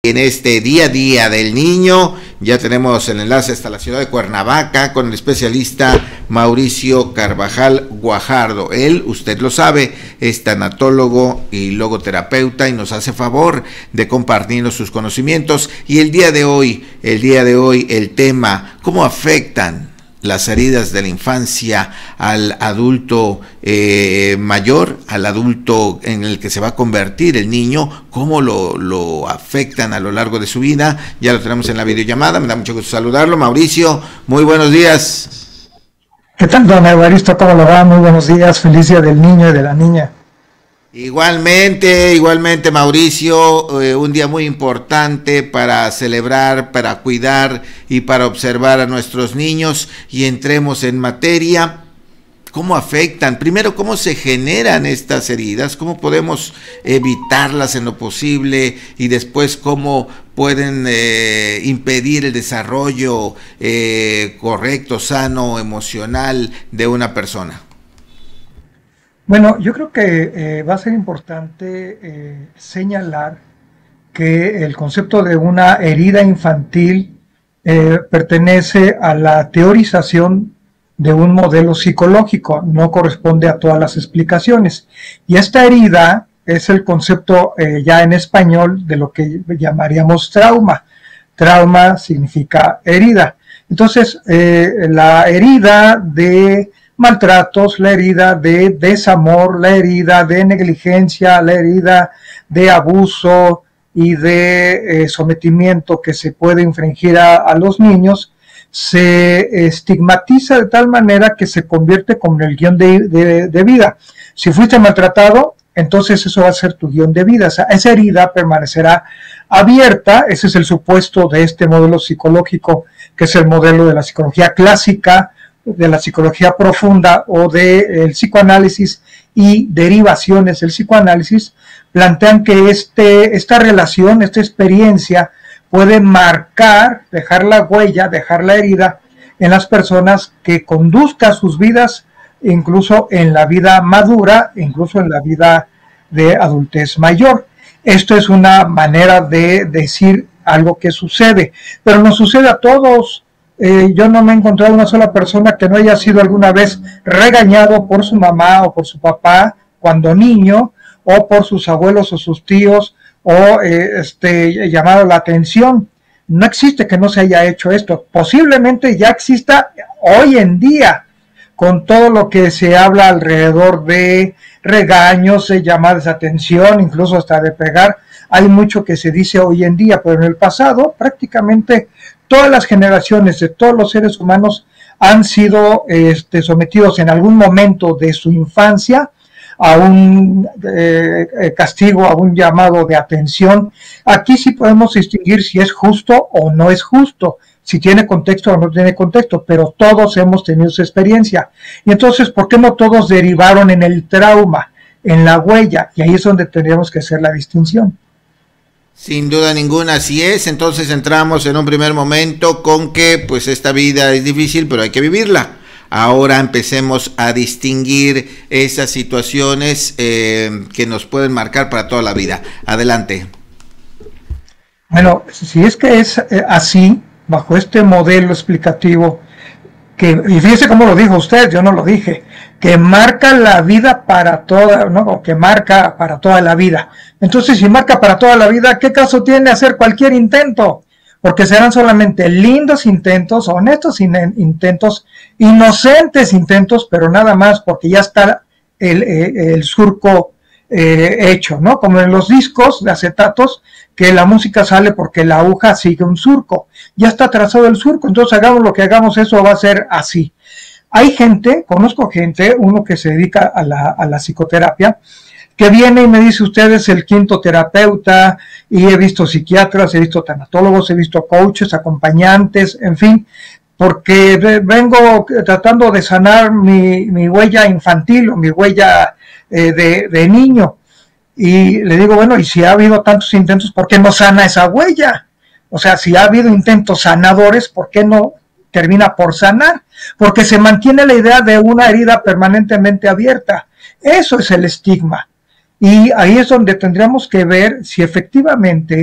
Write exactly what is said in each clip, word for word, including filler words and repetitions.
En este día a día del niño, ya tenemos el enlace hasta la ciudad de Cuernavaca con el especialista Mauricio Carvajal Guajardo. Él, usted lo sabe, es tanatólogo y logoterapeuta y nos hace favor de compartirnos sus conocimientos. Y el día de hoy, el día de hoy, el tema, ¿cómo afectan las heridas de la infancia al adulto eh, mayor, al adulto en el que se va a convertir el niño? ¿Cómo lo, lo afectan a lo largo de su vida? Ya lo tenemos en la videollamada, me da mucho gusto saludarlo. Mauricio, muy buenos días. ¿Qué tal, don Evaristo? ¿Cómo lo va? Muy buenos días, feliz día del niño y de la niña. Igualmente, igualmente Mauricio, eh, un día muy importante para celebrar, para cuidar y para observar a nuestros niños. Y entremos en materia. ¿Cómo afectan? Primero, ¿cómo se generan estas heridas? ¿Cómo podemos evitarlas en lo posible? Y después, ¿cómo pueden eh, impedir el desarrollo eh, correcto, sano, emocional de una persona? Bueno, yo creo que eh, va a ser importante eh, señalar que el concepto de una herida infantil eh, pertenece a la teorización de un modelo psicológico, no corresponde a todas las explicaciones. Y esta herida es el concepto eh, ya en español de lo que llamaríamos trauma. Trauma significa herida. Entonces, eh, la herida de maltratos, la herida de desamor, la herida de negligencia, la herida de abuso y de eh, sometimiento que se puede infringir a, a los niños, se estigmatiza de tal manera que se convierte como el guión de, de, de vida. Si fuiste maltratado, entonces eso va a ser tu guión de vida. O sea, esa herida permanecerá abierta. Ese es el supuesto de este modelo psicológico, que es el modelo de la psicología clásica, de la psicología profunda o del psicoanálisis y derivaciones del psicoanálisis. Plantean que este, esta relación, esta experiencia puede marcar, dejar la huella, dejar la herida en las personas, que conduzca sus vidas, incluso en la vida madura, incluso en la vida de adultez mayor. Esto es una manera de decir algo que sucede, pero no sucede a todos. Eh, yo no me he encontrado una sola persona que no haya sido alguna vez regañado por su mamá o por su papá cuando niño, o por sus abuelos o sus tíos, o eh, este, llamado la atención. No existe que no se haya hecho esto. Posiblemente ya exista hoy en día, con todo lo que se habla alrededor de regaños, de llamadas de atención, incluso hasta de pegar. Hay mucho que se dice hoy en día, pero en el pasado prácticamente todas las generaciones de todos los seres humanos han sido este, sometidos en algún momento de su infancia a un eh, castigo, a un llamado de atención. Aquí sí podemos distinguir si es justo o no es justo, si tiene contexto o no tiene contexto, pero todos hemos tenido esa experiencia. Y entonces, ¿por qué no todos derivaron en el trauma, en la huella? Y ahí es donde tendríamos que hacer la distinción. Sin duda ninguna, así es. Entonces entramos en un primer momento con que pues esta vida es difícil, pero hay que vivirla. Ahora empecemos a distinguir esas situaciones eh, que nos pueden marcar para toda la vida. Adelante. Bueno, si es que es eh, así, bajo este modelo explicativo, que, y fíjese cómo lo dijo usted, yo no lo dije, que marca la vida para toda, ¿no? O que marca para toda la vida. Entonces, si marca para toda la vida, ¿qué caso tiene hacer cualquier intento? Porque serán solamente lindos intentos, honestos intentos, inocentes intentos, pero nada más, porque ya está el, el, el surco eh, hecho, ¿no? Como en los discos de acetatos, que la música sale porque la aguja sigue un surco. Ya está trazado el surco, entonces hagamos lo que hagamos, eso va a ser así. Hay gente, conozco gente, uno que se dedica a la, a la psicoterapia, que viene y me dice, usted es el quinto terapeuta, y he visto psiquiatras, he visto tanatólogos, he visto coaches, acompañantes, en fin, porque vengo tratando de sanar mi, mi huella infantil o mi huella eh, de, de niño. Y le digo, bueno, y si ha habido tantos intentos, ¿por qué no sana esa huella? O sea, si ha habido intentos sanadores, ¿por qué no termina por sanar? Porque se mantiene la idea de una herida permanentemente abierta. Eso es el estigma. Y ahí es donde tendríamos que ver si efectivamente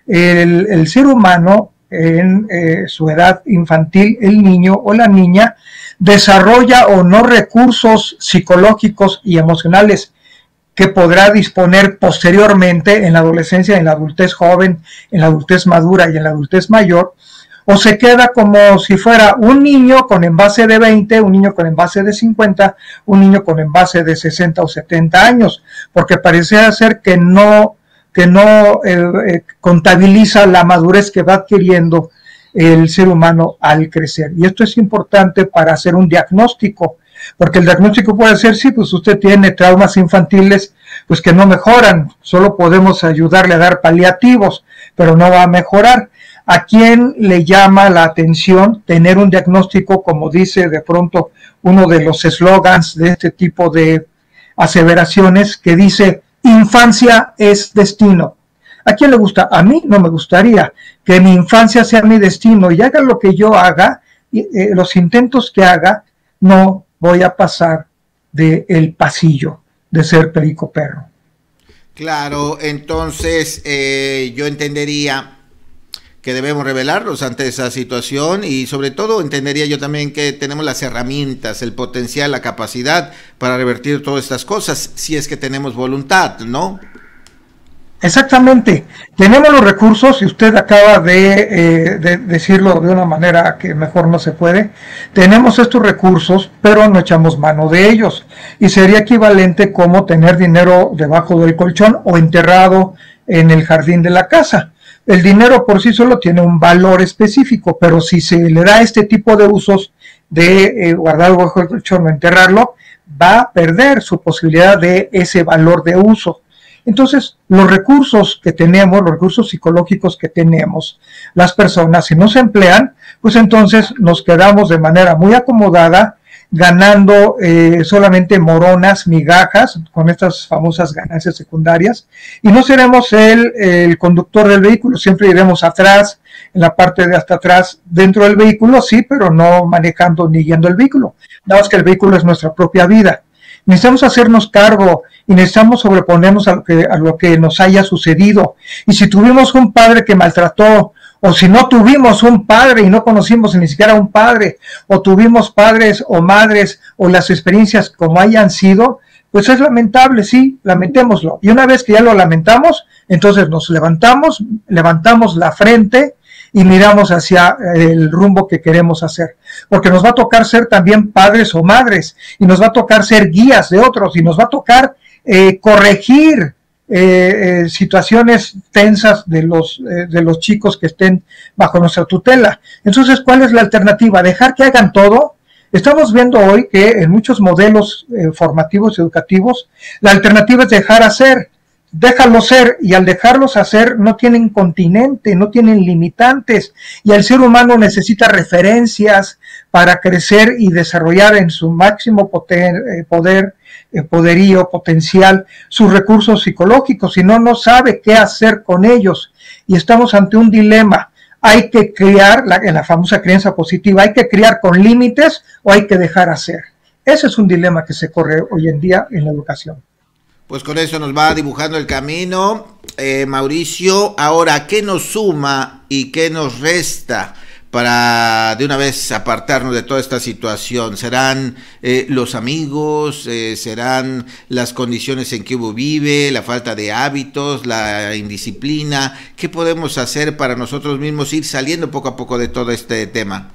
el, el ser humano en eh, su edad infantil, el niño o la niña, desarrolla o no recursos psicológicos y emocionales que podrá disponer posteriormente en la adolescencia, en la adultez joven, en la adultez madura y en la adultez mayor, o se queda como si fuera un niño con envase de veinte, un niño con envase de cincuenta, un niño con envase de sesenta o setenta años, porque parece ser que no, que no eh, eh, contabiliza la madurez que va adquiriendo el ser humano al crecer. Y esto es importante para hacer un diagnóstico, porque el diagnóstico puede ser, sí, pues usted tiene traumas infantiles, pues que no mejoran, solo podemos ayudarle a dar paliativos, pero no va a mejorar. ¿A quién le llama la atención tener un diagnóstico, como dice de pronto uno de los eslogans de este tipo de aseveraciones, que dice, infancia es destino? ¿A quién le gusta? A mí no me gustaría que mi infancia sea mi destino y haga lo que yo haga, eh, los intentos que haga, no voy a pasar del pasillo de ser perico perro. Claro, entonces eh, yo entendería que debemos rebelarnos ante esa situación y sobre todo entendería yo también que tenemos las herramientas, el potencial, la capacidad para revertir todas estas cosas, si es que tenemos voluntad, ¿no? Exactamente, tenemos los recursos y usted acaba de, eh, de decirlo de una manera que mejor no se puede. Tenemos estos recursos, pero no echamos mano de ellos, y sería equivalente como tener dinero debajo del colchón o enterrado en el jardín de la casa. El dinero por sí solo tiene un valor específico, pero si se le da este tipo de usos de eh, guardarlo bajo el colchón o enterrarlo, va a perder su posibilidad de ese valor de uso. Entonces, los recursos que tenemos, los recursos psicológicos que tenemos, las personas, si no se emplean, pues entonces nos quedamos de manera muy acomodada, ganando eh, solamente moronas, migajas, con estas famosas ganancias secundarias, y no seremos el, el conductor del vehículo, siempre iremos atrás, en la parte de hasta atrás, dentro del vehículo, sí, pero no manejando ni guiando el vehículo, nada más que el vehículo es nuestra propia vida. Necesitamos hacernos cargo y necesitamos sobreponernos a lo que, a lo que nos haya sucedido. Y si tuvimos un padre que maltrató, o si no tuvimos un padre y no conocimos ni siquiera un padre, o tuvimos padres o madres, o las experiencias como hayan sido, pues es lamentable, sí, lamentémoslo. Y una vez que ya lo lamentamos, entonces nos levantamos, levantamos la frente y miramos hacia el rumbo que queremos hacer, porque nos va a tocar ser también padres o madres, y nos va a tocar ser guías de otros, y nos va a tocar eh, corregir eh, eh, situaciones tensas de los, eh, de los chicos que estén bajo nuestra tutela. Entonces, ¿cuál es la alternativa? ¿Dejar que hagan todo? Estamos viendo hoy que en muchos modelos eh, formativos y educativos, la alternativa es dejar hacer. Déjalo ser, y al dejarlos hacer no tienen continente, no tienen limitantes, y el ser humano necesita referencias para crecer y desarrollar en su máximo poder, eh, poder eh, poderío, potencial, sus recursos psicológicos, si no, no sabe qué hacer con ellos, y estamos ante un dilema. Hay que criar, la, en la famosa crianza positiva, hay que criar con límites o hay que dejar hacer. Ese es un dilema que se corre hoy en día en la educación. Pues con eso nos va dibujando el camino, eh, Mauricio. Ahora, ¿qué nos suma y qué nos resta para de una vez apartarnos de toda esta situación? ¿Serán eh, los amigos? Eh, ¿Serán las condiciones en que uno vive? ¿La falta de hábitos? ¿La indisciplina? ¿Qué podemos hacer para nosotros mismos ir saliendo poco a poco de todo este tema?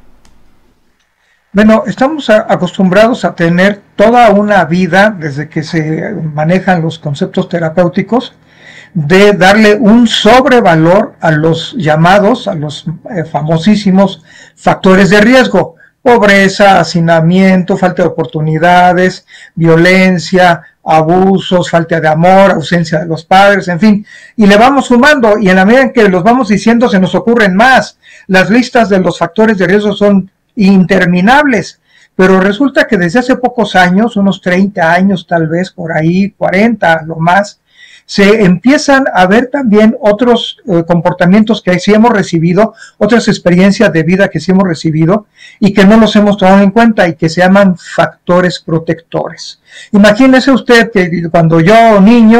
Bueno, estamos acostumbrados a tener toda una vida, desde que se manejan los conceptos terapéuticos, de darle un sobrevalor a los llamados, a los eh, famosísimos factores de riesgo: pobreza, hacinamiento, falta de oportunidades, violencia, abusos, falta de amor, ausencia de los padres, en fin, y le vamos sumando, y en la medida en que los vamos diciendo se nos ocurren más. Las listas de los factores de riesgo son interminables, pero resulta que desde hace pocos años, unos treinta años tal vez, por ahí cuarenta lo más, se empiezan a ver también otros eh, comportamientos que sí hemos recibido, otras experiencias de vida que sí hemos recibido y que no los hemos tomado en cuenta, y que se llaman factores protectores. Imagínese usted que cuando yo, niño,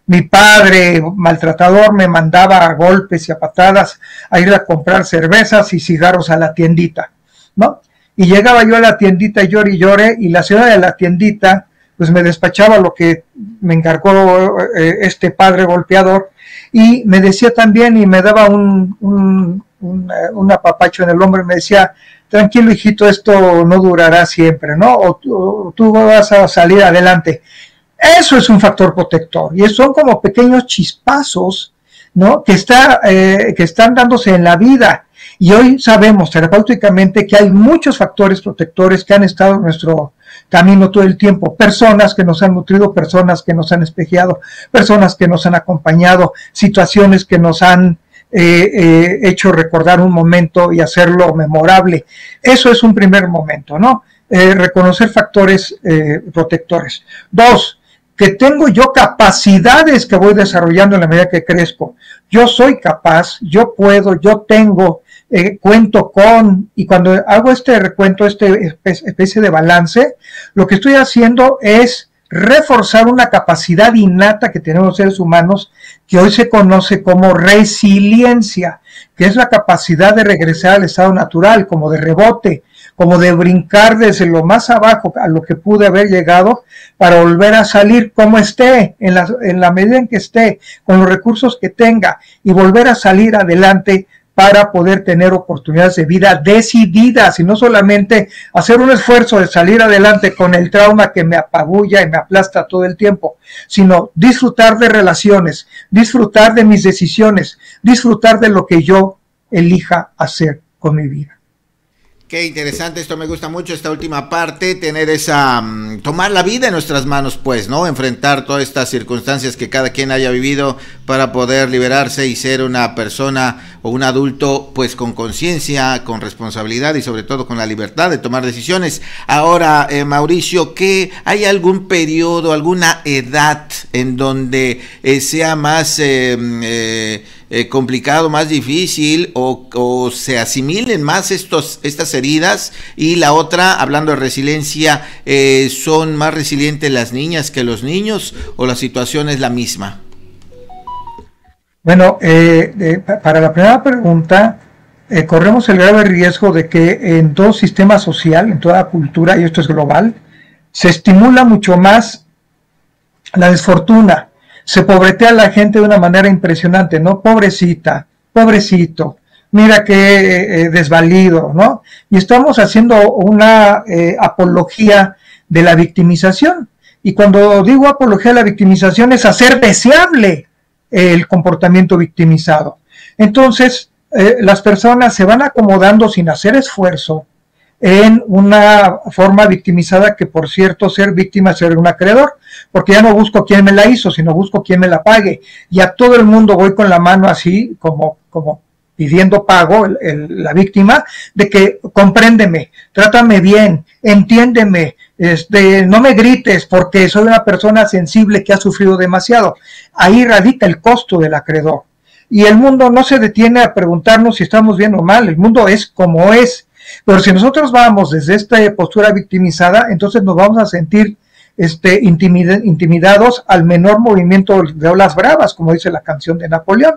mi padre maltratador me mandaba a golpes y a patadas a ir a comprar cervezas y cigarros a la tiendita, ¿no? Y llegaba yo a la tiendita y llore y llore, y la señora de la tiendita pues me despachaba lo que me encargó eh, este padre golpeador, y me decía también, y me daba un, un, un, un apapacho en el hombro, y me decía, tranquilo hijito, esto no durará siempre, ¿no? O, o tú vas a salir adelante. Eso es un factor protector, y son como pequeños chispazos, ¿no? Que, está, eh, que están dándose en la vida. Y hoy sabemos terapéuticamente que hay muchos factores protectores que han estado en nuestro camino todo el tiempo. Personas que nos han nutrido, personas que nos han espejeado, personas que nos han acompañado, situaciones que nos han eh, eh, hecho recordar un momento y hacerlo memorable. Eso es un primer momento, ¿no? Eh, reconocer factores eh, protectores. Dos, que tengo yo capacidades que voy desarrollando en la medida que crezco. Yo soy capaz, yo puedo, yo tengo, eh, cuento con, y cuando hago este recuento, este especie de balance, lo que estoy haciendo es reforzar una capacidad innata que tenemos los seres humanos, que hoy se conoce como resiliencia, que es la capacidad de regresar al estado natural, como de rebote, como de brincar desde lo más abajo a lo que pude haber llegado para volver a salir como esté, en la, en la medida en que esté, con los recursos que tenga, y volver a salir adelante para poder tener oportunidades de vida decididas, y no solamente hacer un esfuerzo de salir adelante con el trauma que me apabulla y me aplasta todo el tiempo, sino disfrutar de relaciones, disfrutar de mis decisiones, disfrutar de lo que yo elija hacer con mi vida. Qué interesante, esto me gusta mucho, esta última parte, tener esa, um, tomar la vida en nuestras manos, pues, ¿no? Enfrentar todas estas circunstancias que cada quien haya vivido para poder liberarse y ser una persona o un adulto, pues, con conciencia, con responsabilidad y sobre todo con la libertad de tomar decisiones. Ahora, eh, Mauricio, ¿qué, hay algún periodo, alguna edad en donde eh, sea más eh, eh, Eh, complicado, más difícil, o, o se asimilen más estos, estas heridas? Y la otra, hablando de resiliencia, eh, ¿son más resilientes las niñas que los niños, o la situación es la misma? Bueno, eh, eh, para la primera pregunta, eh, corremos el grave riesgo de que en todo sistema social, en toda cultura, y esto es global, se estimula mucho más la desfortuna. Se pobretea a la gente de una manera impresionante, ¿no? Pobrecita, pobrecito, mira qué eh, desvalido, ¿no? Y estamos haciendo una eh, apología de la victimización. Y cuando digo apología de la victimización es hacer deseable el comportamiento victimizado. Entonces, eh, las personas se van acomodando sin hacer esfuerzo en una forma victimizada, que por cierto, ser víctima es ser un acreedor, porque ya no busco quién me la hizo, sino busco quién me la pague, y a todo el mundo voy con la mano así, como, como pidiendo pago, el, el, la víctima, de que compréndeme, trátame bien, entiéndeme, este, no me grites porque soy una persona sensible que ha sufrido demasiado. Ahí radica el costo del acreedor, y el mundo no se detiene a preguntarnos si estamos bien o mal, el mundo es como es. Pero si nosotros vamos desde esta postura victimizada, entonces nos vamos a sentir este, intimid intimidados al menor movimiento de olas bravas, como dice la canción de Napoleón,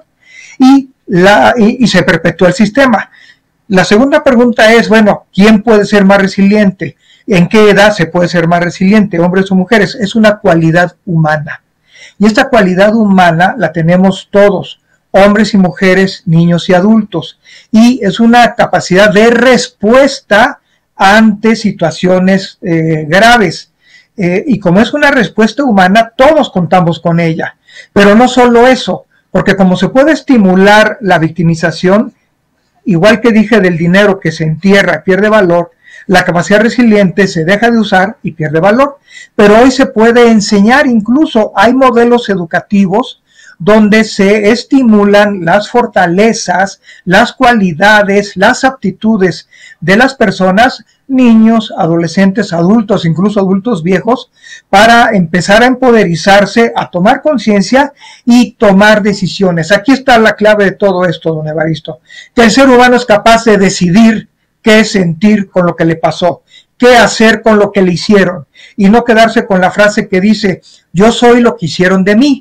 y, la, y, y se perpetúa el sistema. La segunda pregunta es, bueno, ¿quién puede ser más resiliente? ¿En qué edad se puede ser más resiliente, hombres o mujeres? Es una cualidad humana, y esta cualidad humana la tenemos todos, hombres y mujeres, niños y adultos, y es una capacidad de respuesta ante situaciones eh, graves, eh, y como es una respuesta humana, todos contamos con ella. Pero no solo eso, porque como se puede estimular la victimización, igual que dije del dinero que se entierra, pierde valor, la capacidad resiliente se deja de usar y pierde valor. Pero hoy se puede enseñar, incluso hay modelos educativos donde se estimulan las fortalezas, las cualidades, las aptitudes de las personas, niños, adolescentes, adultos, incluso adultos viejos, para empezar a empoderizarse, a tomar conciencia y tomar decisiones. Aquí está la clave de todo esto, don Evaristo, que el ser humano es capaz de decidir qué sentir con lo que le pasó, qué hacer con lo que le hicieron, y no quedarse con la frase que dice, yo soy lo que hicieron de mí,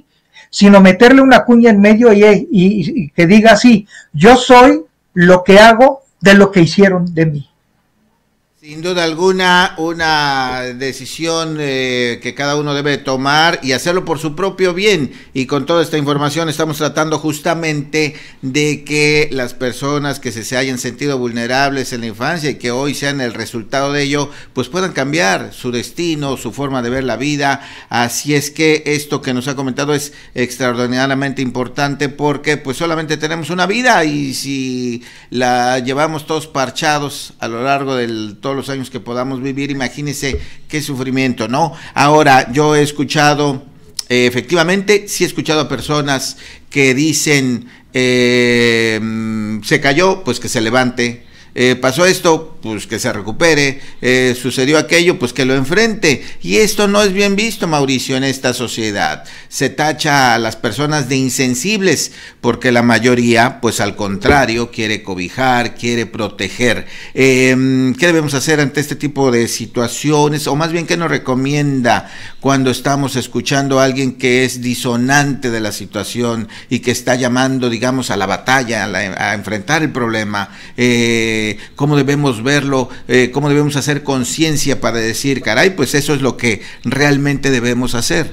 sino meterle una cuña en medio y, y, y que diga así, yo soy lo que hago de lo que hicieron de mí. Sin duda alguna, una decisión eh, que cada uno debe tomar y hacerlo por su propio bien. Y con toda esta información estamos tratando justamente de que las personas que se, se hayan sentido vulnerables en la infancia y que hoy sean el resultado de ello, pues puedan cambiar su destino, su forma de ver la vida. Así es que esto que nos ha comentado es extraordinariamente importante, porque pues solamente tenemos una vida y si la llevamos todos parchados a lo largo del todo los años que podamos vivir, imagínense qué sufrimiento, ¿no? Ahora, yo he escuchado, eh, efectivamente, sí he escuchado a personas que dicen, eh, se cayó, pues que se levante, eh, pasó esto, pues que se recupere, eh, sucedió aquello, pues que lo enfrente, y esto no es bien visto, Mauricio, en esta sociedad. Se tacha a las personas de insensibles, porque la mayoría, pues al contrario, quiere cobijar, quiere proteger. Eh, ¿qué debemos hacer ante este tipo de situaciones? O más bien, ¿qué nos recomienda cuando estamos escuchando a alguien que es disonante de la situación y que está llamando, digamos, a la batalla, a, la, a enfrentar el problema? Eh, ¿cómo debemos verlo? Eh, ¿Cómo debemos hacer conciencia para decir, caray, pues eso es lo que realmente debemos hacer?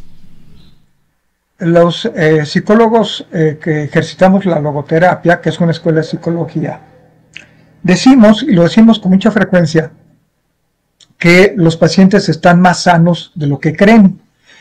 Los eh, psicólogos eh, que ejercitamos la logoterapia, que es una escuela de psicología, decimos, y lo decimos con mucha frecuencia, que los pacientes están más sanos de lo que creen.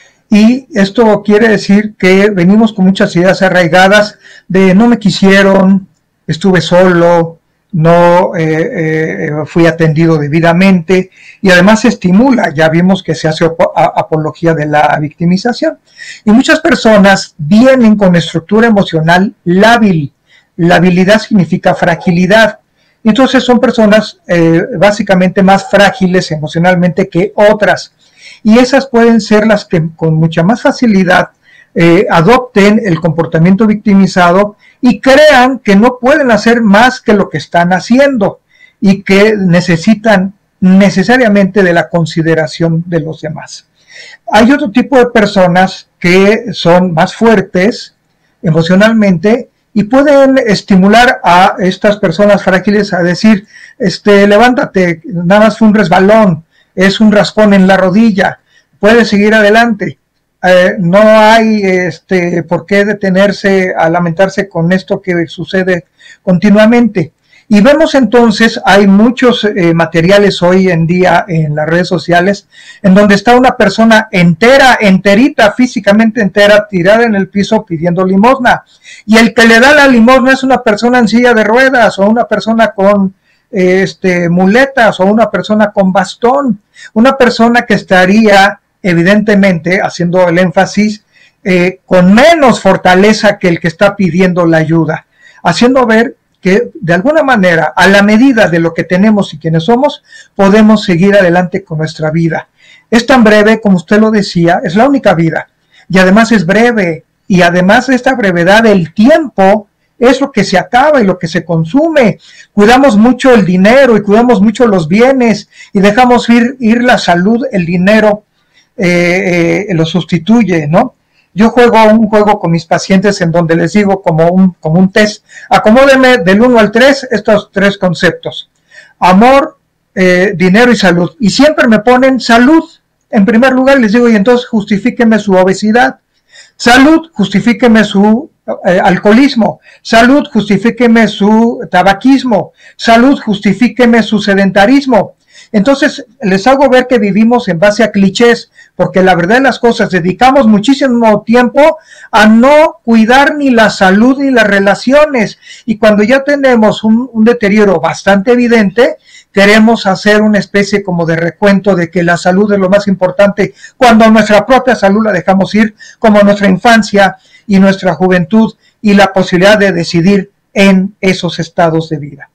Y esto quiere decir que venimos con muchas ideas arraigadas de no me quisieron, estuve solo, no eh, eh, fui atendido debidamente, y además se estimula, ya vimos que se hace apología de la victimización. Y muchas personas vienen con estructura emocional lábil. Labilidad significa fragilidad. Entonces son personas eh, básicamente más frágiles emocionalmente que otras. Y esas pueden ser las que con mucha más facilidad eh, adopten el comportamiento victimizado y crean que no pueden hacer más que lo que están haciendo y que necesitan necesariamente de la consideración de los demás. Hay otro tipo de personas que son más fuertes emocionalmente y pueden estimular a estas personas frágiles a decir, este, levántate, nada más fue un resbalón, es un raspón en la rodilla, puedes seguir adelante. Eh, no hay este, por qué detenerse a lamentarse con esto que sucede continuamente. Y vemos entonces, hay muchos eh, materiales hoy en día en las redes sociales, en donde está una persona entera, enterita, físicamente entera, tirada en el piso pidiendo limosna. Y el que le da la limosna es una persona en silla de ruedas, o una persona con eh, este, muletas, o una persona con bastón. Una persona que estaría, evidentemente, haciendo el énfasis, eh, con menos fortaleza que el que está pidiendo la ayuda, haciendo ver que de alguna manera, a la medida de lo que tenemos y quienes somos, podemos seguir adelante con nuestra vida. Es tan breve, como usted lo decía, es la única vida, y además es breve, y además de esta brevedad, el tiempo es lo que se acaba y lo que se consume. Cuidamos mucho el dinero y cuidamos mucho los bienes, y dejamos ir, ir la salud, el dinero eh, eh, lo sustituye, ¿no? Yo juego un juego con mis pacientes en donde les digo como un, como un test, acomódenme del uno al tres estos tres conceptos, amor, eh, dinero y salud, y siempre me ponen salud en primer lugar. Les digo, y entonces justifíqueme su obesidad, salud, justifíqueme su eh, alcoholismo, salud, justifíqueme su tabaquismo, salud, justifíqueme su sedentarismo. Entonces les hago ver que vivimos en base a clichés, porque la verdad de las cosas, dedicamos muchísimo tiempo a no cuidar ni la salud ni las relaciones, y cuando ya tenemos un, un deterioro bastante evidente, queremos hacer una especie como de recuento de que la salud es lo más importante, cuando nuestra propia salud la dejamos ir, como nuestra infancia y nuestra juventud y la posibilidad de decidir en esos estados de vida.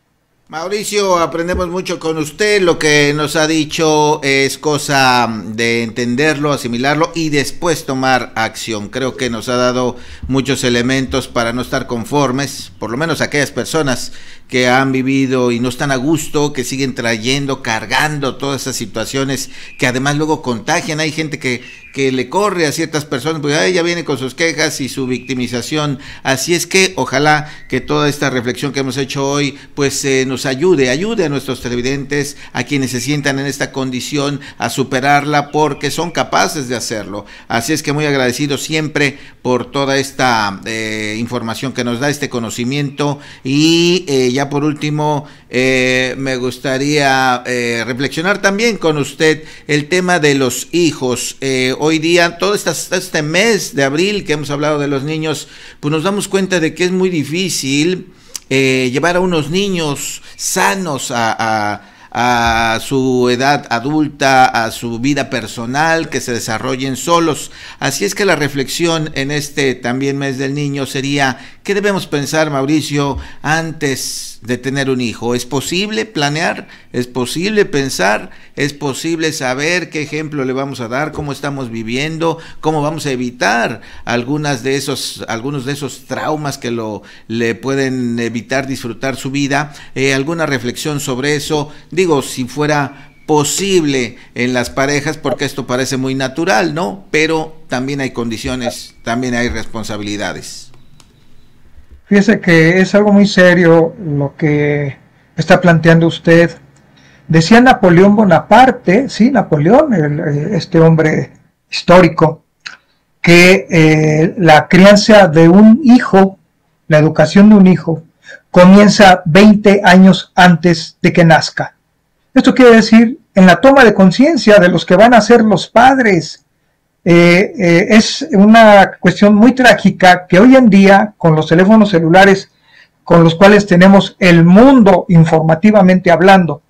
Mauricio, aprendemos mucho con usted. Lo que nos ha dicho es cosa de entenderlo, asimilarlo y después tomar acción. Creo que nos ha dado muchos elementos para no estar conformes, por lo menos aquellas personas que han vivido y no están a gusto, que siguen trayendo, cargando todas esas situaciones que además luego contagian. Hay gente que, que le corre a ciertas personas, porque ella viene con sus quejas y su victimización. Así es que ojalá que toda esta reflexión que hemos hecho hoy pues eh, nos ayude, ayude a nuestros televidentes, a quienes se sientan en esta condición, a superarla, porque son capaces de hacerlo. Así es que muy agradecido siempre por toda esta eh, información que nos da, este conocimiento. Y eh, ya por último eh, me gustaría eh, reflexionar también con usted el tema de los hijos. Eh, hoy día, todo esta, este mes de abril que hemos hablado de los niños, pues nos damos cuenta de que es muy difícil eh, llevar a unos niños sanos a, a a su edad adulta, a su vida personal, que se desarrollen solos. Así es que la reflexión en este también mes del niño sería: ¿qué debemos pensar, Mauricio, antes de tener un hijo? ¿Es posible planear? ¿Es posible pensar? ¿Es posible saber qué ejemplo le vamos a dar? ¿Cómo estamos viviendo? ¿Cómo vamos a evitar algunas de esos, algunos de esos traumas que lo, le pueden evitar disfrutar su vida? Eh, ¿Alguna reflexión sobre eso? Digo, si fuera posible en las parejas, porque esto parece muy natural, ¿no? Pero también hay condiciones, también hay responsabilidades. Fíjese que es algo muy serio lo que está planteando usted. Decía Napoleón Bonaparte, sí, Napoleón, el, este hombre histórico, que eh, la crianza de un hijo, la educación de un hijo, comienza veinte años antes de que nazca. Esto quiere decir en la toma de conciencia de los que van a ser los padres. Eh, eh, es una cuestión muy trágica que hoy en día, con los teléfonos celulares con los cuales tenemos el mundo informativamente hablando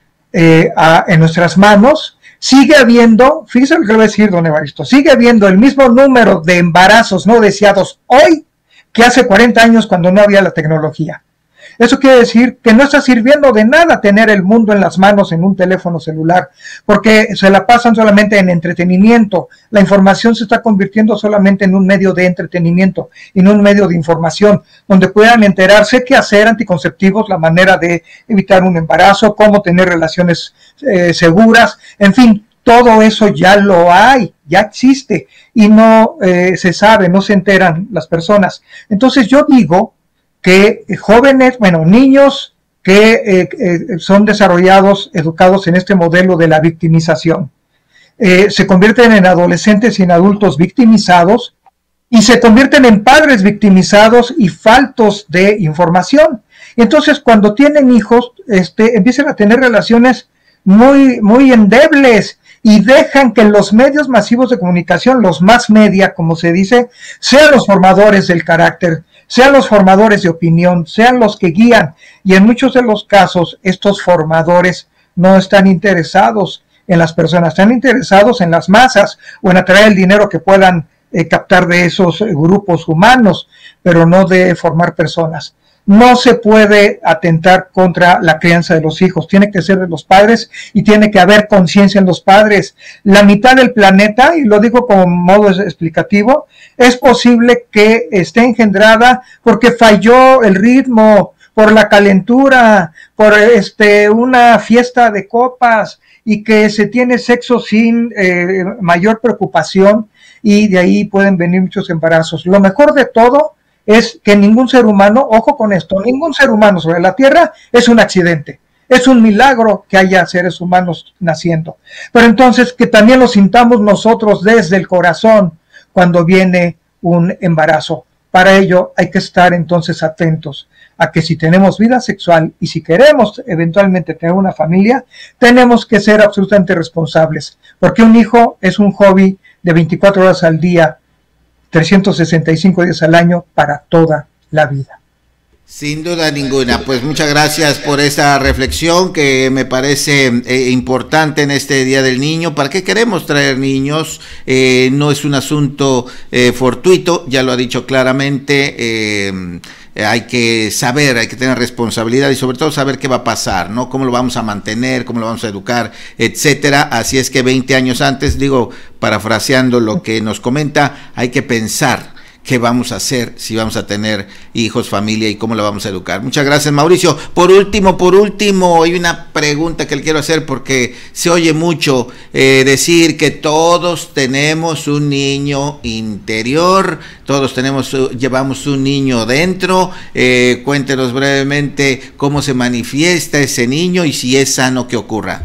eh, a, en nuestras manos, sigue habiendo, fíjese lo que le voy a decir, don Evaristo, sigue habiendo el mismo número de embarazos no deseados hoy que hace cuarenta años cuando no había la tecnología. Eso quiere decir que no está sirviendo de nada tener el mundo en las manos en un teléfono celular, porque se la pasan solamente en entretenimiento. La información se está convirtiendo solamente en un medio de entretenimiento y no un medio de información, donde puedan enterarse qué hacer anticonceptivos, la manera de evitar un embarazo, cómo tener relaciones eh, seguras, en fin, todo eso ya lo hay, ya existe y no eh, se sabe, no se enteran las personas. Entonces yo digo que jóvenes, bueno, niños que eh, eh, son desarrollados, educados en este modelo de la victimización, eh, se convierten en adolescentes y en adultos victimizados y se convierten en padres victimizados y faltos de información. Entonces, cuando tienen hijos, este, empiezan a tener relaciones muy, muy endebles y dejan que los medios masivos de comunicación, los mass media, como se dice, sean los formadores del carácter, sean los formadores de opinión, sean los que guían. Y en muchos de los casos, estos formadores no están interesados en las personas, están interesados en las masas o en atraer el dinero que puedan eh, captar de esos eh, grupos humanos, pero no de formar personas. No se puede atentar contra la crianza de los hijos, tiene que ser de los padres y tiene que haber conciencia en los padres. La mitad del planeta, y lo digo como modo explicativo, es posible que esté engendrada porque falló el ritmo, por la calentura, por este, una fiesta de copas y que se tiene sexo sin eh, mayor preocupación y de ahí pueden venir muchos embarazos. Lo mejor de todo es que ningún ser humano, ojo con esto, ningún ser humano sobre la Tierra es un accidente. Es un milagro que haya seres humanos naciendo. Pero entonces que también lo sintamos nosotros desde el corazón cuando viene un embarazo. Para ello hay que estar entonces atentos a que si tenemos vida sexual y si queremos eventualmente tener una familia, tenemos que ser absolutamente responsables. Porque un hijo es un hobby de veinticuatro horas al día, trescientos sesenta y cinco días al año para toda la vida. Sin duda ninguna, pues muchas gracias por esta reflexión que me parece eh, importante en este Día del Niño. ¿Para qué queremos traer niños? Eh, no es un asunto eh, fortuito, ya lo ha dicho claramente, eh, hay que saber, hay que tener responsabilidad y sobre todo saber qué va a pasar, ¿no? Cómo lo vamos a mantener, cómo lo vamos a educar, etcétera. Así es que veinte años antes, digo, parafraseando lo que nos comenta, hay que pensar qué vamos a hacer, si vamos a tener hijos, familia y cómo la vamos a educar. Muchas gracias, Mauricio. Por último, por último, hay una pregunta que le quiero hacer porque se oye mucho eh, decir que todos tenemos un niño interior, todos tenemos, llevamos un niño dentro. Eh, cuéntenos brevemente cómo se manifiesta ese niño y si es sano que ocurra.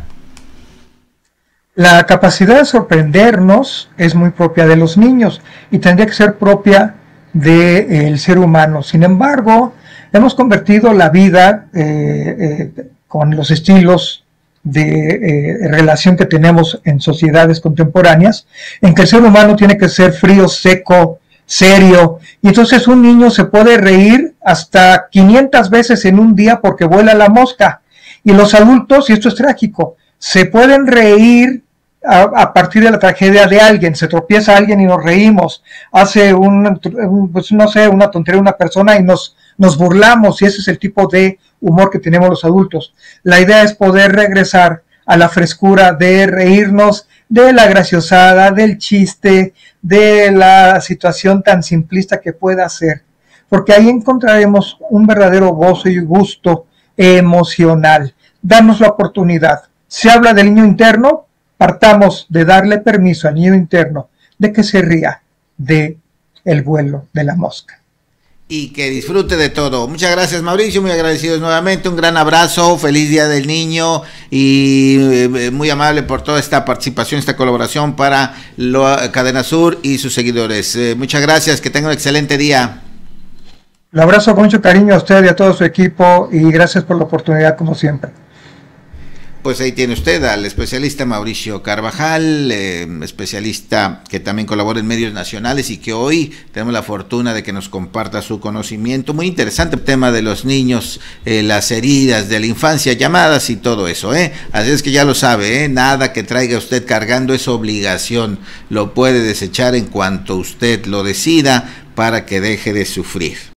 La capacidad de sorprendernos es muy propia de los niños y tendría que ser propia del ser humano. Sin embargo, hemos convertido la vida eh, eh, con los estilos de eh, relación que tenemos en sociedades contemporáneas, en que el ser humano tiene que ser frío, seco, serio, y entonces un niño se puede reír hasta quinientas veces en un día porque vuela la mosca, y los adultos, y esto es trágico, se pueden reír a, a partir de la tragedia de alguien, se tropieza alguien y nos reímos, hace un, un pues no sé, una tontería una persona y nos, nos burlamos, y ese es el tipo de humor que tenemos los adultos. La idea es poder regresar a la frescura de reírnos de la graciosada, del chiste, de la situación tan simplista que pueda ser, porque ahí encontraremos un verdadero gozo y gusto emocional. Danos la oportunidad. Se habla del niño interno, partamos de darle permiso al niño interno de que se ría de el vuelo de la mosca. Y que disfrute de todo. Muchas gracias, Mauricio, muy agradecidos nuevamente, un gran abrazo, feliz Día del Niño y eh, muy amable por toda esta participación, esta colaboración para lo, Cadena Sur y sus seguidores. Eh, muchas gracias, que tengan un excelente día. Lo abrazo con mucho cariño a usted y a todo su equipo y gracias por la oportunidad como siempre. Pues ahí tiene usted al especialista Mauricio Carvajal, eh, especialista que también colabora en medios nacionales y que hoy tenemos la fortuna de que nos comparta su conocimiento. Muy interesante el tema de los niños, eh, las heridas de la infancia, llamadas y todo eso, ¿eh? Así es que ya lo sabe, ¿eh? Nada que traiga usted cargando es obligación, lo puede desechar en cuanto usted lo decida para que deje de sufrir.